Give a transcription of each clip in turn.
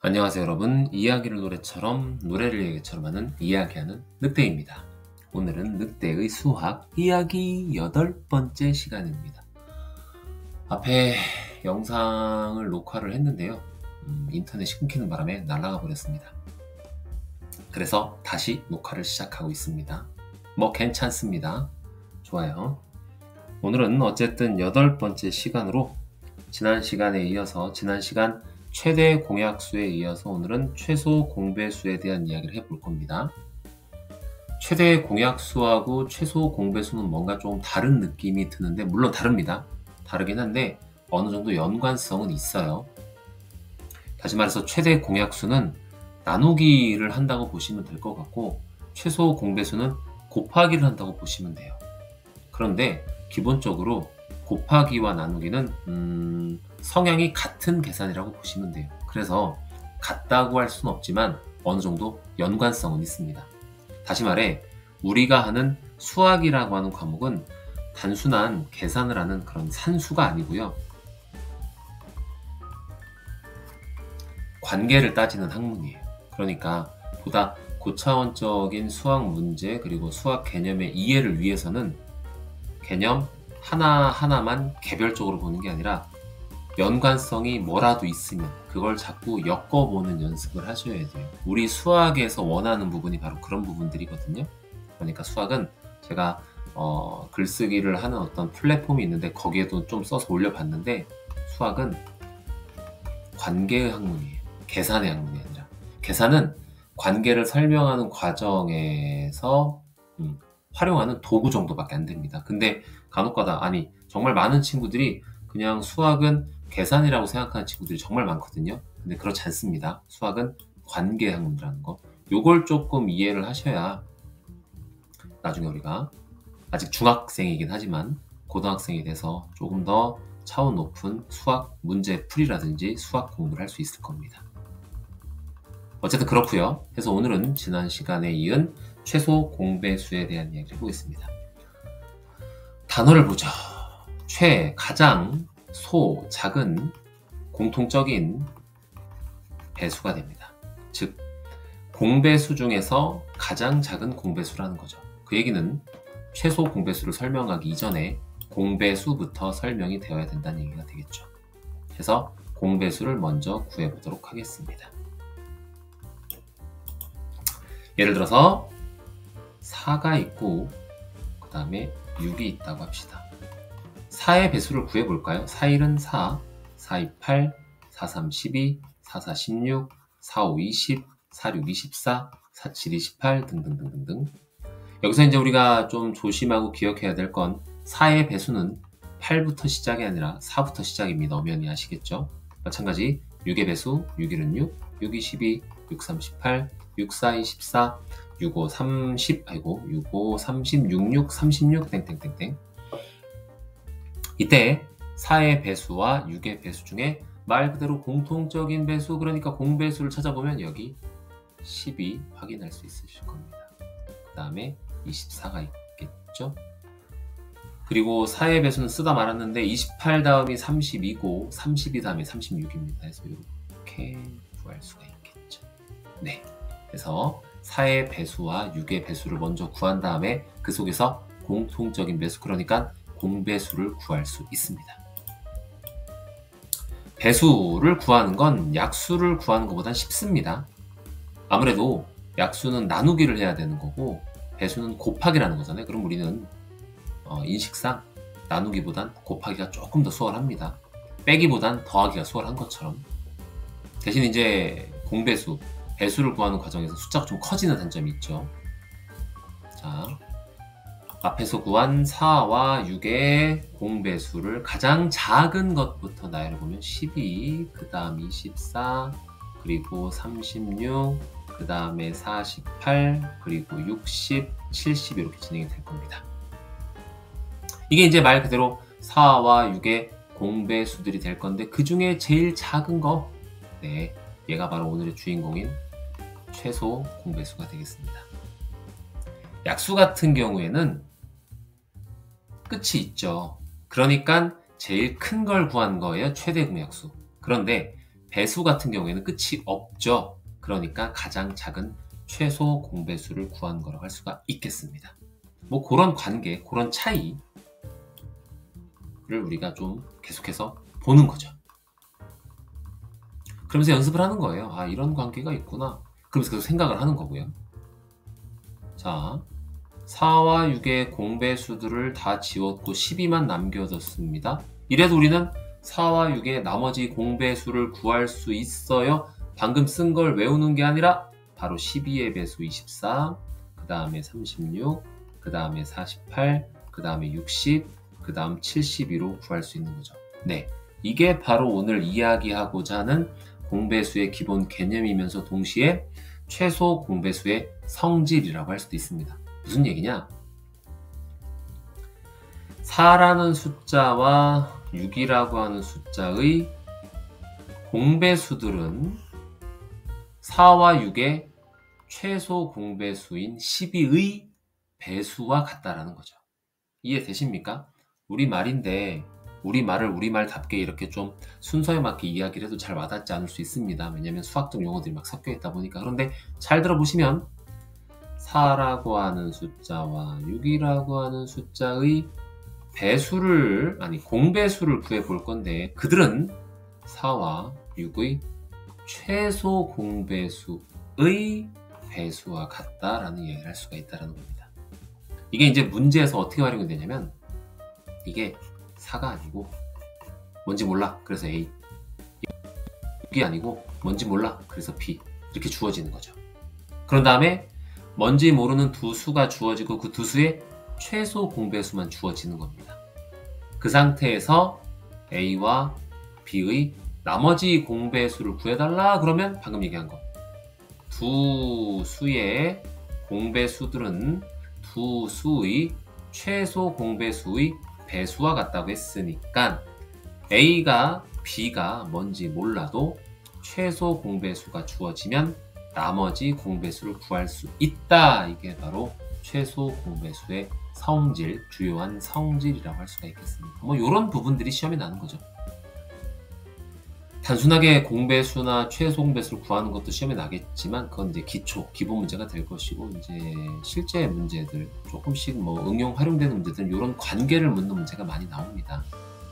안녕하세요 여러분. 이야기를 노래처럼 노래를 얘기처럼 하는 이야기하는 늑대입니다. 오늘은 늑대의 수학 이야기 8번째 시간입니다. 앞에 영상을 녹화를 했는데요. 인터넷이 끊기는 바람에 날아가 버렸습니다. 그래서 다시 녹화를 시작하고 있습니다. 뭐 괜찮습니다. 좋아요. 오늘은 어쨌든 8번째 시간으로 지난 시간에 이어서 지난 시간 최대 공약수에 이어서 오늘은 최소 공배수에 대한 이야기를 해볼 겁니다. 최대 공약수하고 최소 공배수는 뭔가 좀 다른 느낌이 드는데 물론 다릅니다. 다르긴 한데 어느 정도 연관성은 있어요. 다시 말해서 최대 공약수는 나누기를 한다고 보시면 될 것 같고 최소 공배수는 곱하기를 한다고 보시면 돼요. 그런데 기본적으로 곱하기와 나누기는 성향이 같은 계산이라고 보시면 돼요. 그래서 같다고 할 수는 없지만 어느 정도 연관성은 있습니다. 다시 말해 우리가 하는 수학이라고 하는 과목은 단순한 계산을 하는 그런 산수가 아니고요. 관계를 따지는 학문이에요. 그러니까 보다 고차원적인 수학 문제 그리고 수학 개념의 이해를 위해서는 개념 하나하나만 개별적으로 보는 게 아니라 연관성이 뭐라도 있으면 그걸 자꾸 엮어보는 연습을 하셔야 돼요. 우리 수학에서 원하는 부분이 바로 그런 부분들이거든요. 그러니까 수학은 제가 글쓰기를 하는 어떤 플랫폼이 있는데 거기에도 좀 써서 올려봤는데 수학은 관계의 학문이에요. 계산의 학문이 아니라. 계산은 관계를 설명하는 과정에서 활용하는 도구 정도밖에 안 됩니다. 근데 간혹가다 아니 정말 많은 친구들이 그냥 수학은 계산이라고 생각하는 친구들이 정말 많거든요. 근데 그렇지 않습니다. 수학은 관계 학문이라는 거. 요걸 조금 이해를 하셔야 나중에 우리가 아직 중학생이긴 하지만 고등학생이 돼서 조금 더 차원 높은 수학 문제 풀이라든지 수학 공부를 할 수 있을 겁니다. 어쨌든 그렇고요. 그래서 오늘은 지난 시간에 이은 최소 공배수에 대한 이야기를 해보겠습니다. 단어를 보죠. 가장, 소, 작은, 공통적인 배수가 됩니다. 즉, 공배수 중에서 가장 작은 공배수라는 거죠. 그 얘기는 최소 공배수를 설명하기 이전에 공배수부터 설명이 되어야 된다는 얘기가 되겠죠. 그래서 공배수를 먼저 구해보도록 하겠습니다. 예를 들어서 4가 있고 그 다음에 6이 있다고 합시다. 4의 배수를 구해볼까요? 4, 1은 4, 4, 2, 8, 4, 3, 12, 4, 4, 16, 4, 5, 20, 4, 6, 24, 4, 7, 28 등등등등등. 여기서 이제 우리가 좀 조심하고 기억해야 될 건 4의 배수는 8부터 시작이 아니라 4부터 시작입니다. 엄연히 아시겠죠? 마찬가지 6의 배수 6, 1은 6, 6, 2, 12, 6, 3, 18, 6, 4, 2, 14, 6, 5, 30, 6, 5, 30, 6, 6, 36, 땡땡땡땡. 이때 4의 배수와 6의 배수 중에 말 그대로 공통적인 배수, 그러니까 공배수를 찾아보면 여기 10이 확인할 수 있으실 겁니다. 그 다음에 24가 있겠죠? 그리고 4의 배수는 쓰다 말았는데 28 다음이 32고 32 다음에 36입니다. 그래서 이렇게 구할 수가 있겠죠. 네. 그래서 4의 배수와 6의 배수를 먼저 구한 다음에 그 속에서 공통적인 배수, 그러니까 공배수를 구할 수 있습니다. 배수를 구하는 건 약수를 구하는 것보단 쉽습니다. 아무래도 약수는 나누기를 해야 되는 거고 배수는 곱하기라는 거잖아요. 그럼 우리는 인식상 나누기보단 곱하기가 조금 더 수월합니다. 빼기보단 더하기가 수월한 것처럼. 대신 이제 공배수, 배수를 구하는 과정에서 숫자가 좀 커지는 단점이 있죠. 자, 앞에서 구한 4와 6의 공배수를 가장 작은 것부터 나열해보면 12, 그 다음 24, 그리고 36, 그 다음에 48, 그리고 60, 70 이렇게 진행이 될 겁니다. 이게 이제 말 그대로 4와 6의 공배수들이 될 건데 그 중에 제일 작은 거, 네, 얘가 바로 오늘의 주인공인 최소 공배수가 되겠습니다. 약수 같은 경우에는 끝이 있죠. 그러니까 제일 큰 걸 구한 거예요. 최대 공약수. 그런데 배수 같은 경우에는 끝이 없죠. 그러니까 가장 작은 최소 공배수를 구한 거라고 할 수가 있겠습니다. 뭐 그런 관계, 그런 차이를 우리가 좀 계속해서 보는 거죠. 그러면서 연습을 하는 거예요. 아, 이런 관계가 있구나. 그러면서 계속 생각을 하는 거고요. 자, 4와 6의 공배수들을 다 지웠고 12만 남겨뒀습니다. 이래서 우리는 4와 6의 나머지 공배수를 구할 수 있어요. 방금 쓴 걸 외우는 게 아니라 바로 12의 배수 24, 그 다음에 36, 그 다음에 48, 그 다음에 60, 그 다음 72로 구할 수 있는 거죠. 네, 이게 바로 오늘 이야기하고자 하는 공배수의 기본 개념이면서 동시에 최소 공배수의 성질이라고 할 수도 있습니다. 무슨 얘기냐? 4라는 숫자와 6이라고 하는 숫자의 공배수들은 4와 6의 최소 공배수인 12의 배수와 같다라는 거죠. 이해되십니까? 우리말인데 우리말을 우리말답게 이렇게 좀 순서에 맞게 이야기를 해도 잘 와닿지 않을 수 있습니다. 왜냐하면 수학적 용어들이 막 섞여 있다 보니까. 그런데 잘 들어보시면 4라고 하는 숫자와 6이라고 하는 숫자의 배수를, 아니 공배수를 구해 볼 건데 그들은 4와 6의 최소 공배수의 배수와 같다라는 얘기를 할 수가 있다는 겁니다. 이게 이제 문제에서 어떻게 활용이 되냐면 이게 4가 아니고 뭔지 몰라 그래서 A, 6이 아니고 뭔지 몰라 그래서 B 이렇게 주어지는 거죠. 그런 다음에 뭔지 모르는 두 수가 주어지고 그 두 수의 최소 공배수만 주어지는 겁니다. 그 상태에서 A와 B의 나머지 공배수를 구해달라 그러면 방금 얘기한 거 두 수의 공배수들은 두 수의 최소 공배수의 배수와 같다고 했으니까 A가 B가 뭔지 몰라도 최소 공배수가 주어지면 나머지 공배수를 구할 수 있다. 이게 바로 최소 공배수의 성질, 주요한 성질이라고 할 수가 있겠습니다. 뭐 이런 부분들이 시험에 나는 거죠. 단순하게 공배수나 최소 공배수를 구하는 것도 시험에 나겠지만 그건 이제 기초, 기본 문제가 될 것이고 이제 실제 문제들 조금씩 뭐 응용 활용되는 문제들은 이런 관계를 묻는 문제가 많이 나옵니다.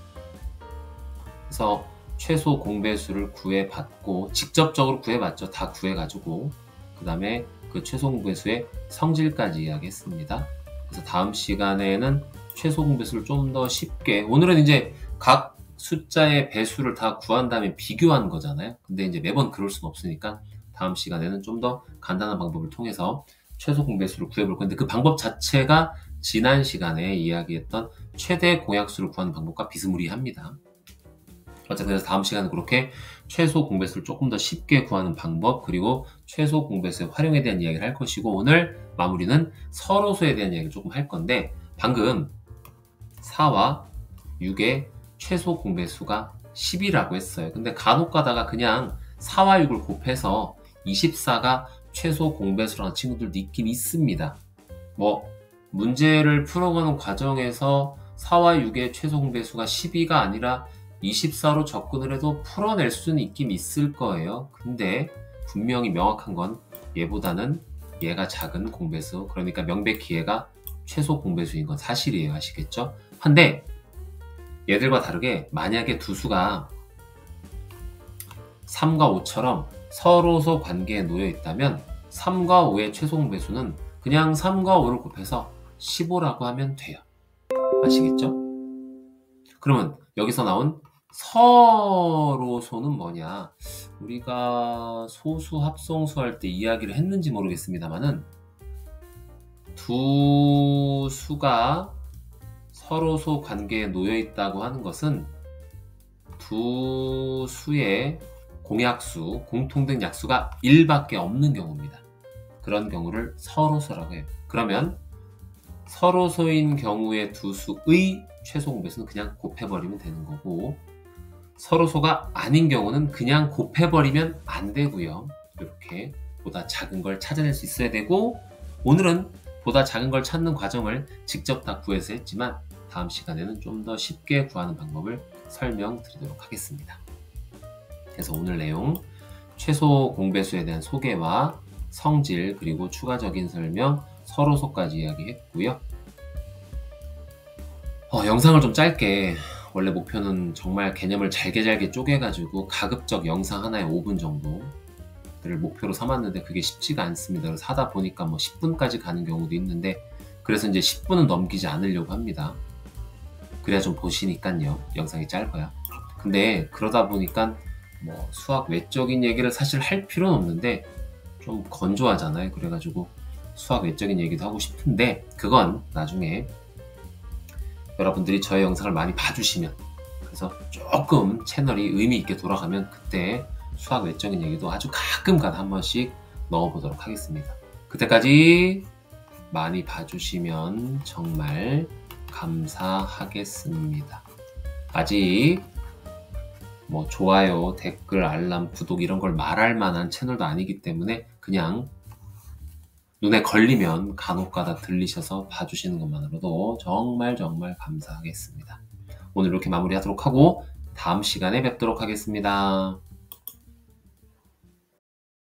그래서 최소 공배수를 구해봤고 직접적으로 구해봤죠. 다 구해가지고 그 다음에 그 최소 공배수의 성질까지 이야기했습니다. 그래서 다음 시간에는 최소 공배수를 좀 더 쉽게, 오늘은 이제 각 숫자의 배수를 다 구한 다음에 비교하는 거잖아요. 근데 이제 매번 그럴 수는 없으니까 다음 시간에는 좀 더 간단한 방법을 통해서 최소 공배수를 구해볼 건데 그 방법 자체가 지난 시간에 이야기했던 최대 공약수를 구하는 방법과 비스무리합니다. 어쨌든 그래서 다음 시간은 그렇게 최소 공배수를 조금 더 쉽게 구하는 방법 그리고 최소 공배수의 활용에 대한 이야기를 할 것이고 오늘 마무리는 서로소에 대한 이야기를 조금 할 건데 방금 4와 6의 최소 공배수가 10이라고 했어요. 근데 간혹 가다가 그냥 4와 6을 곱해서 24가 최소 공배수라는 친구들도 있긴 있습니다. 뭐 문제를 풀어가는 과정에서 4와 6의 최소 공배수가 12가 아니라 24로 접근을 해도 풀어낼 수는 있긴 있을 거예요. 근데 분명히 명확한 건 얘보다는 얘가 작은 공배수, 그러니까 명백히 얘가 최소 공배수인 건 사실이에요. 아시겠죠? 한데 얘들과 다르게 만약에 두 수가 3과 5처럼 서로소 관계에 놓여 있다면 3과 5의 최소 공배수는 그냥 3과 5를 곱해서 15라고 하면 돼요. 아시겠죠? 그러면 여기서 나온 서로소는 뭐냐? 우리가 소수 합성수 할 때 이야기를 했는지 모르겠습니다만은 두 수가 서로소 관계에 놓여 있다고 하는 것은 두 수의 공약수, 공통된 약수가 1밖에 없는 경우입니다. 그런 경우를 서로소라고 해요. 그러면 서로소인 경우의 두 수의 최소 공배수는 그냥 곱해버리면 되는 거고 서로소가 아닌 경우는 그냥 곱해버리면 안 되고요. 이렇게 보다 작은 걸 찾아낼 수 있어야 되고 오늘은 보다 작은 걸 찾는 과정을 직접 다 구해서 했지만 다음 시간에는 좀 더 쉽게 구하는 방법을 설명드리도록 하겠습니다. 그래서 오늘 내용 최소 공배수에 대한 소개와 성질 그리고 추가적인 설명 서로소까지 이야기했고요. 영상을 좀 짧게, 원래 목표는 정말 개념을 잘게 쪼개가지고 가급적 영상 하나에 5분 정도를 목표로 삼았는데 그게 쉽지가 않습니다. 그래서 하다 보니까 뭐 10분까지 가는 경우도 있는데, 그래서 이제 10분은 넘기지 않으려고 합니다. 그래야 좀 보시니까요. 영상이 짧아요. 근데 그러다 보니까 뭐 수학 외적인 얘기를 사실 할 필요는 없는데 좀 건조하잖아요. 그래가지고 수학 외적인 얘기도 하고 싶은데 그건 나중에 여러분들이 저의 영상을 많이 봐주시면, 그래서 조금 채널이 의미 있게 돌아가면 그때 수학 외적인 얘기도 아주 가끔가다 한 번씩 넣어보도록 하겠습니다. 그때까지 많이 봐주시면 정말 감사하겠습니다. 아직 뭐 좋아요, 댓글, 알람, 구독 이런 걸 말할 만한 채널도 아니기 때문에 그냥 눈에 걸리면 간혹가다 들리셔서 봐주시는 것만으로도 정말 감사하겠습니다. 오늘 이렇게 마무리하도록 하고 다음 시간에 뵙도록 하겠습니다.